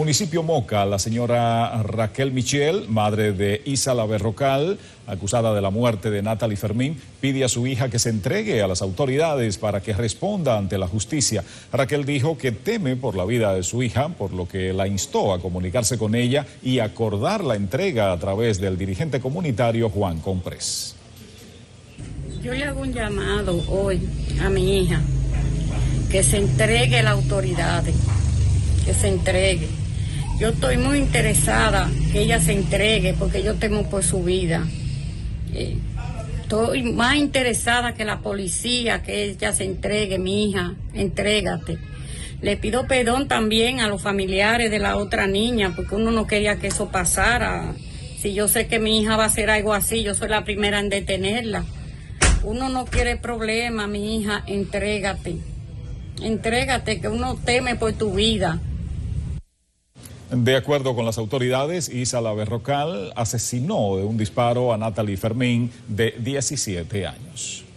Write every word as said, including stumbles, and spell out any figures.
Municipio Moca, la señora Raquel Michel, madre de Isa Berrocal, acusada de la muerte de Natalie Fermín, pide a su hija que se entregue a las autoridades para que responda ante la justicia. Raquel dijo que teme por la vida de su hija, por lo que la instó a comunicarse con ella y acordar la entrega a través del dirigente comunitario Juan Comprés. Yo le hago un llamado hoy a mi hija, que se entregue a las autoridades, que se entregue. Yo estoy muy interesada que ella se entregue porque yo temo por su vida. Eh, estoy más interesada que la policía, que ella se entregue, mi hija, entrégate. Le pido perdón también a los familiares de la otra niña, porque uno no quería que eso pasara. Si yo sé que mi hija va a hacer algo así, yo soy la primera en detenerla. Uno no quiere problema, mi hija, entrégate. Entrégate, que uno teme por tu vida. De acuerdo con las autoridades, Isa Berrocal asesinó de un disparo a Natalie Fermín, de diecisiete años.